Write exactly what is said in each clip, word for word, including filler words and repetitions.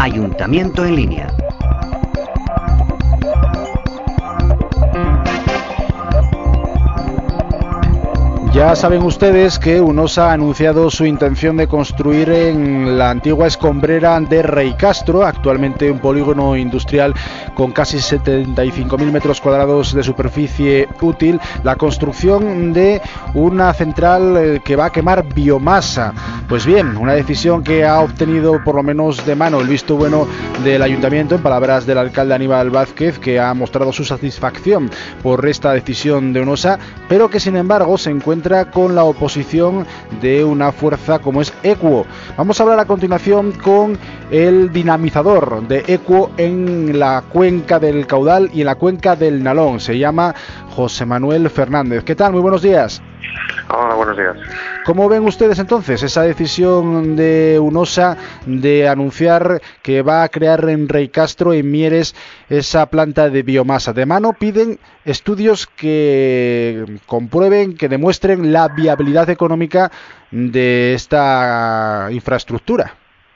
Ayuntamiento en línea. Ya saben ustedes que UNOSA ha anunciado su intención de construir en la antigua escombrera de Reycastro, actualmente un polígono industrial con casi setenta y cinco mil metros cuadrados de superficie útil, la construcción de una central que va a quemar biomasa. Pues bien, una decisión que ha obtenido por lo menos de mano el visto bueno del ayuntamiento, en palabras del alcalde Aníbal Vázquez, que ha mostrado su satisfacción por esta decisión de UNOSA, pero que sin embargo se encuentra con la oposición de una fuerza como es Equo. Vamos a hablar a continuación con el dinamizador de Equo en la cuenca del Caudal y en la cuenca del Nalón. Se llama José Manuel Fernández. ¿Qué tal? Muy buenos días. Hola, buenos días. ¿Cómo ven ustedes entonces esa decisión de UNOSA de anunciar que va a crear en Reycastro, en Mieres, esa planta de biomasa? De mano piden estudios que comprueben, que demuestren la viabilidad económica de esta infraestructura.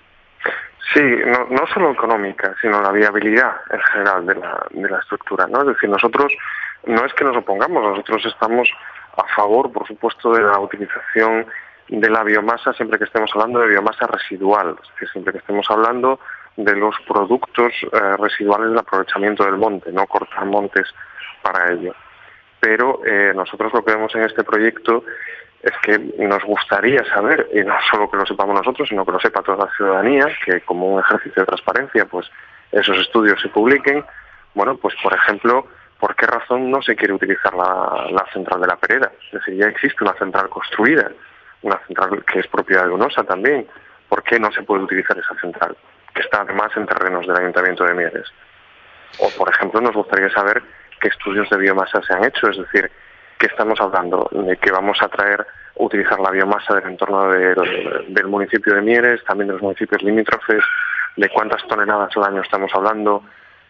Sí, no, no solo económica, sino la viabilidad en general de la, de la estructura, ¿no? Es decir, nosotros no es que nos opongamos, nosotros estamos a favor, por supuesto, de la utilización de la biomasa siempre que estemos hablando de biomasa residual, es decir, siempre que estemos hablando de los productos eh, residuales del aprovechamiento del monte, no cortar montes para ello. Pero eh, nosotros lo que vemos en este proyecto es que nos gustaría saber, y no solo que lo sepamos nosotros, sino que lo sepa toda la ciudadanía, que como un ejercicio de transparencia, pues esos estudios se publiquen. Bueno, pues por ejemplo, ¿por qué razón no se quiere utilizar la, la central de la Pereda? Es decir, ya existe una central construida, una central que es propiedad de UNOSA también. ¿Por qué no se puede utilizar esa central, que está además en terrenos del Ayuntamiento de Mieres? O, por ejemplo, nos gustaría saber qué estudios de biomasa se han hecho, es decir, ¿qué estamos hablando? ¿De que vamos a traer, utilizar la biomasa del entorno de, de, del municipio de Mieres, también de los municipios limítrofes? ¿De cuántas toneladas al año estamos hablando?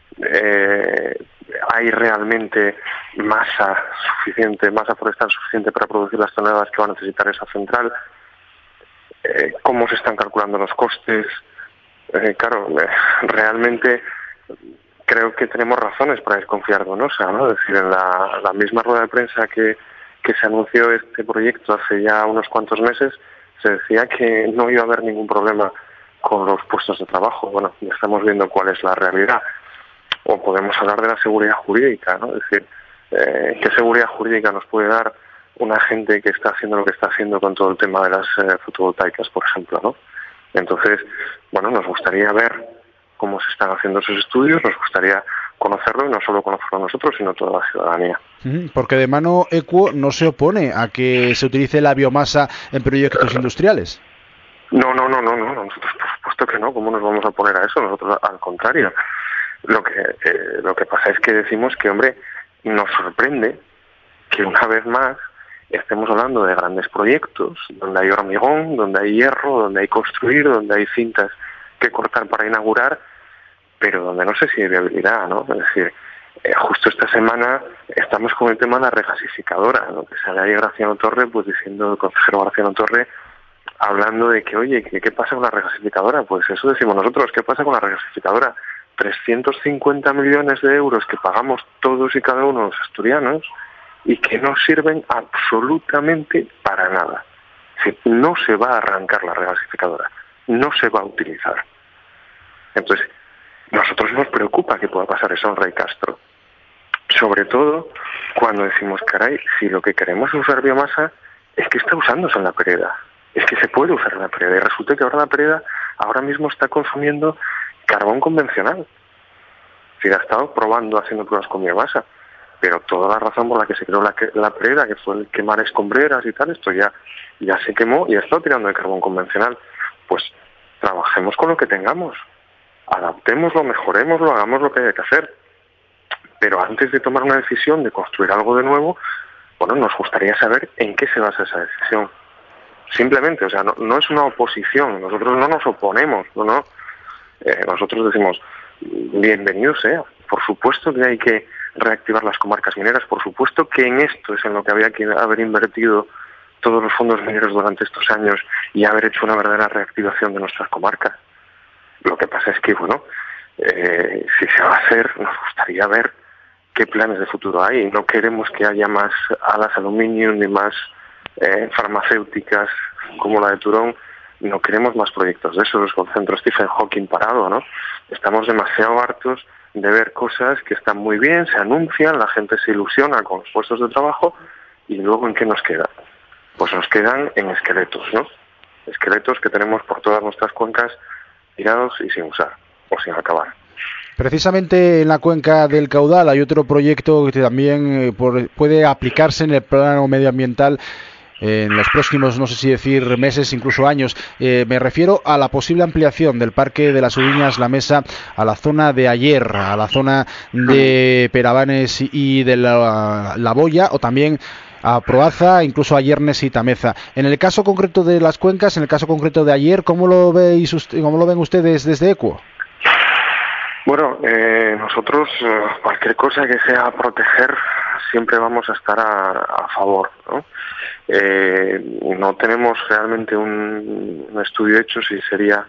Eh, ¿Hay realmente masa suficiente, masa forestal suficiente para producir las toneladas que va a necesitar esa central? Eh, ¿Cómo se están calculando los costes? Eh, claro, eh, realmente creo que tenemos razones para desconfiar de UNOSA, ¿no? Es decir, en la, la misma rueda de prensa que, que se anunció este proyecto hace ya unos cuantos meses, se decía que no iba a haber ningún problema con los puestos de trabajo. Bueno, ya estamos viendo cuál es la realidad. O podemos hablar de la seguridad jurídica, ¿no? Es decir, eh, ¿qué seguridad jurídica nos puede dar una gente que está haciendo lo que está haciendo con todo el tema de las eh, fotovoltaicas, por ejemplo, ¿no? Entonces, bueno, nos gustaría ver cómo se están haciendo esos estudios, nos gustaría conocerlo, y no solo conocerlo nosotros, sino toda la ciudadanía. Porque de mano Equo no se opone a que se utilice la biomasa en proyectos industriales. No, no, no, no, no, nosotros por supuesto que no. ¿Cómo nos vamos a oponer a eso? Nosotros al contrario. Lo que eh, lo que pasa es que decimos que, hombre, nos sorprende que una vez más estemos hablando de grandes proyectos, donde hay hormigón, donde hay hierro, donde hay construir, donde hay cintas que cortar para inaugurar, pero donde no sé si hay viabilidad, ¿no? Es decir, eh, justo esta semana estamos con el tema de la regasificadora, ¿no? Que sale ahí Graciano Torre, pues diciendo, el consejero Graciano Torre, hablando de que, oye, ¿qué, ¿qué pasa con la regasificadora? Pues eso decimos nosotros, ¿qué pasa con la regasificadora? trescientos cincuenta millones de euros que pagamos todos y cada uno de los asturianos y que no sirven absolutamente para nada. Es decir, no se va a arrancar la regasificadora, no se va a utilizar. Entonces, nosotros nos preocupa que pueda pasar eso en Reycastro. Sobre todo cuando decimos, caray, si lo que queremos es usar biomasa, es que está usándose en la Pereda. Es que se puede usar en la Pereda. Y resulta que ahora la Pereda ahora mismo está consumiendo carbón convencional. Si ha estado probando, haciendo pruebas con biomasa, pero toda la razón por la que se creó la, la Pereda, que fue el quemar escombreras y tal, esto ya, ya se quemó y ha estado tirando de carbón convencional. Pues trabajemos con lo que tengamos, adaptémoslo, mejorémoslo, hagamos lo que haya que hacer. Pero antes de tomar una decisión de construir algo de nuevo, bueno, nos gustaría saber en qué se basa esa decisión. Simplemente, o sea, no, no es una oposición, nosotros no nos oponemos, no, no. Eh, nosotros decimos, bienvenido sea, por supuesto que hay que reactivar las comarcas mineras, por supuesto que en esto es en lo que había que haber invertido todos los fondos mineros durante estos años y haber hecho una verdadera reactivación de nuestras comarcas. Lo que pasa es que, bueno, eh, si se va a hacer, nos gustaría ver qué planes de futuro hay. No queremos que haya más alas aluminio ni más eh, farmacéuticas como la de Turón. No queremos más proyectos de esos, con centro Stephen Hawking parado, ¿no? Estamos demasiado hartos de ver cosas que están muy bien, se anuncian, la gente se ilusiona con los puestos de trabajo y luego ¿en qué nos queda? Pues nos quedan en esqueletos, ¿no? Esqueletos que tenemos por todas nuestras cuencas tirados y sin usar o sin acabar. Precisamente en la cuenca del Caudal hay otro proyecto que también eh, por, puede aplicarse en el plano medioambiental en los próximos, no sé si decir meses, incluso años. Eh, me refiero a la posible ampliación del Parque de las Ubiñas La Mesa a la zona de Aller, a la zona de Peravanes y de la, la Boya, o también a Proaza, incluso a Yernes y Tameza. En el caso concreto de las cuencas, en el caso concreto de Aller, ¿cómo lo veis, cómo lo ven ustedes desde EQUO? Bueno, eh, nosotros eh, cualquier cosa que sea proteger siempre vamos a estar a, a favor, ¿no? Eh, no tenemos realmente un, un estudio hecho si sería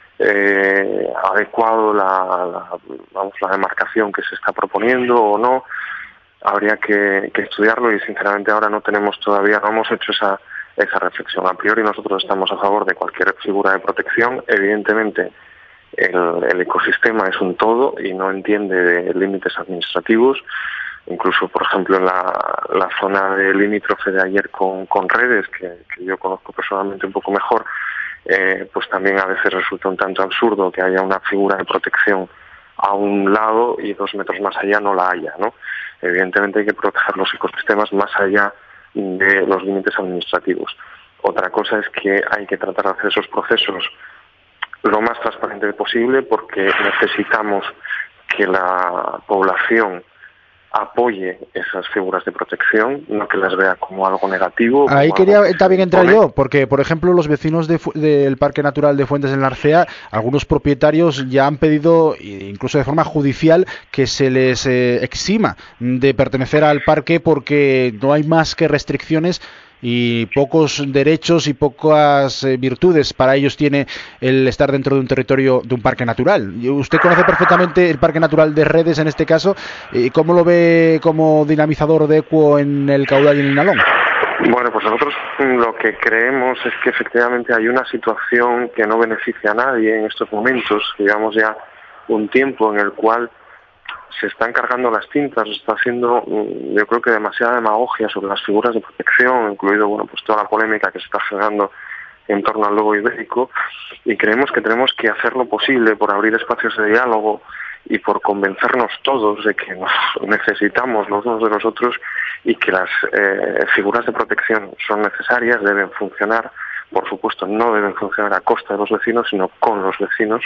eh, adecuado la, la, vamos, la demarcación que se está proponiendo o no. Habría que, que estudiarlo y sinceramente ahora no tenemos todavía, no hemos hecho esa, esa reflexión. A priori nosotros estamos a favor de cualquier figura de protección. Evidentemente el, el ecosistema es un todo y no entiende de límites administrativos. Incluso, por ejemplo, en la, la zona de limítrofe de Aller con, con Redes, que, que yo conozco personalmente un poco mejor, eh, pues también a veces resulta un tanto absurdo que haya una figura de protección a un lado y dos metros más allá no la haya, ¿no? Evidentemente hay que proteger los ecosistemas más allá de los límites administrativos. Otra cosa es que hay que tratar de hacer esos procesos lo más transparente posible porque necesitamos que la población apoye esas figuras de protección, no que las vea como algo negativo. Ahí quería también entrar yo, porque por ejemplo los vecinos de, del Parque Natural de Fuentes del Narcea, algunos propietarios ya han pedido, incluso de forma judicial, que se les eh, exima de pertenecer al parque porque no hay más que restricciones y pocos derechos y pocas eh, virtudes para ellos tiene el estar dentro de un territorio de un parque natural. Usted conoce perfectamente el Parque Natural de Redes en este caso. ¿Cómo lo ve como dinamizador de EQUO en el Caudal y en el Nalón? Bueno, pues nosotros lo que creemos es que efectivamente hay una situación que no beneficia a nadie en estos momentos. Llevamos ya un tiempo en el cual se están cargando las tintas, se está haciendo, yo creo que demasiada demagogia sobre las figuras de protección, incluido, bueno, pues toda la polémica que se está generando en torno al lobo ibérico, y creemos que tenemos que hacer lo posible por abrir espacios de diálogo y por convencernos todos de que nos necesitamos los unos de los otros y que las eh, figuras de protección son necesarias, deben funcionar, por supuesto no deben funcionar a costa de los vecinos, sino con los vecinos.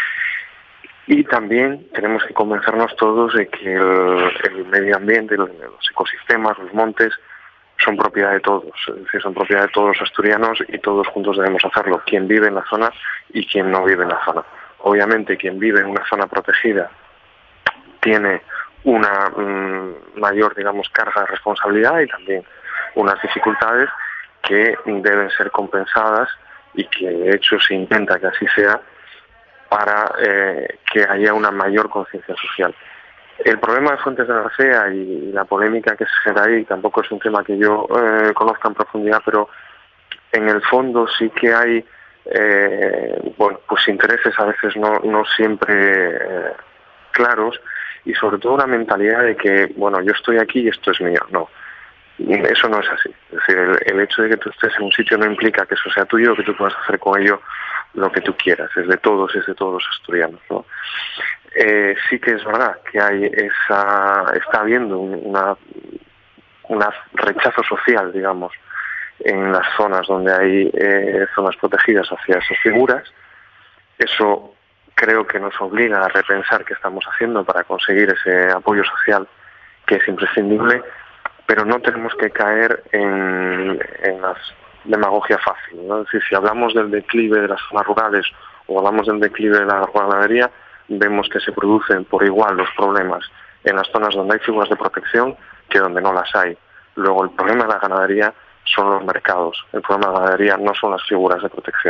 Y también tenemos que convencernos todos de que el, el medio ambiente, los ecosistemas, los montes, son propiedad de todos, es decir, son propiedad de todos los asturianos y todos juntos debemos hacerlo, quien vive en la zona y quien no vive en la zona. Obviamente, quien vive en una zona protegida tiene una mmm, mayor, digamos, carga de responsabilidad y también unas dificultades que deben ser compensadas y que de hecho se intenta que así sea, para eh, que haya una mayor conciencia social. El problema de Fuentes de Narcea y la polémica que se genera ahí tampoco es un tema que yo eh, conozca en profundidad, pero en el fondo sí que hay eh, bueno, pues intereses a veces no, no siempre eh, claros y sobre todo una mentalidad de que, bueno, yo estoy aquí y esto es mío. No, eso no es así. Es decir, el, el hecho de que tú estés en un sitio no implica que eso sea tuyo o que tú puedas hacer con ello lo que tú quieras, es de todos, es de todos los asturianos, ¿no? Eh, sí que es verdad que hay esa, está habiendo una, una rechazo social, digamos, en las zonas donde hay eh, zonas protegidas hacia esas figuras. Eso creo que nos obliga a repensar qué estamos haciendo para conseguir ese apoyo social que es imprescindible, pero no tenemos que caer en, en las demagogia fácil, ¿no? Es decir, si hablamos del declive de las zonas rurales o hablamos del declive de la ganadería, vemos que se producen por igual los problemas en las zonas donde hay figuras de protección que donde no las hay. Luego, el problema de la ganadería son los mercados, el problema de la ganadería no son las figuras de protección, ¿no?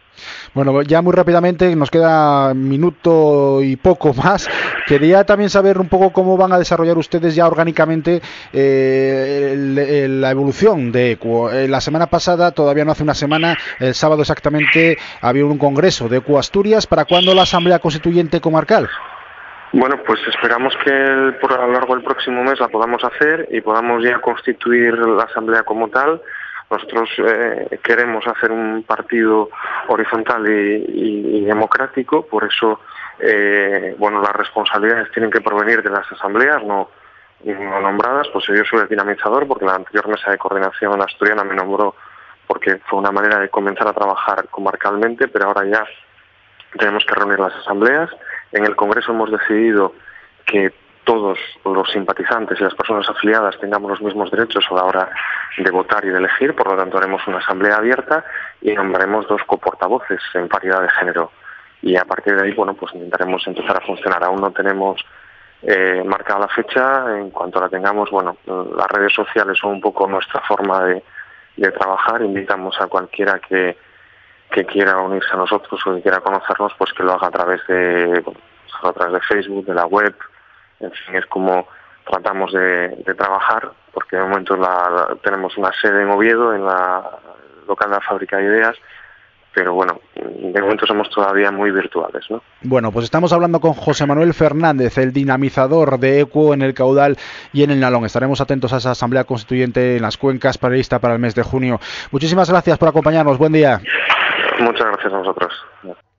Bueno, ya muy rápidamente, nos queda un minuto y poco más. Quería también saber un poco cómo van a desarrollar ustedes ya orgánicamente eh, el, el, la evolución de Equo. Eh, la semana pasada, todavía no hace una semana, el sábado exactamente, había un congreso de Equo Asturias. ¿Para cuándo la Asamblea Constituyente Comarcal? Bueno, pues esperamos que el, por a lo largo del próximo mes la podamos hacer y podamos ya constituir la Asamblea como tal. Nosotros eh, queremos hacer un partido horizontal y, y, y democrático, por eso eh, bueno, las responsabilidades tienen que provenir de las asambleas, no, no nombradas. Pues yo soy el dinamizador, porque la anterior mesa de coordinación asturiana me nombró porque fue una manera de comenzar a trabajar comarcalmente, pero ahora ya tenemos que reunir las asambleas. En el Congreso hemos decidido que todos los simpatizantes y las personas afiliadas tengamos los mismos derechos a la hora de votar y de elegir, por lo tanto haremos una asamblea abierta y nombraremos dos coportavoces en paridad de género. Y a partir de ahí, bueno, pues intentaremos empezar a funcionar. Aún no tenemos eh, marcada la fecha. En cuanto la tengamos, bueno, las redes sociales son un poco nuestra forma de, de trabajar. Invitamos a cualquiera que que quiera unirse a nosotros o que quiera conocernos, pues que lo haga a través de, a través de Facebook, de la web. En fin, es como tratamos de, de trabajar, porque de momento la, la, tenemos una sede en Oviedo, en la local de la Fábrica de Ideas, pero bueno, de momento somos todavía muy virtuales, ¿no? Bueno, pues estamos hablando con José Manuel Fernández, el dinamizador de Equo en el Caudal y en el Nalón. Estaremos atentos a esa Asamblea Constituyente en las Cuencas, prevista para el mes de junio. Muchísimas gracias por acompañarnos. Buen día. Muchas gracias a vosotros.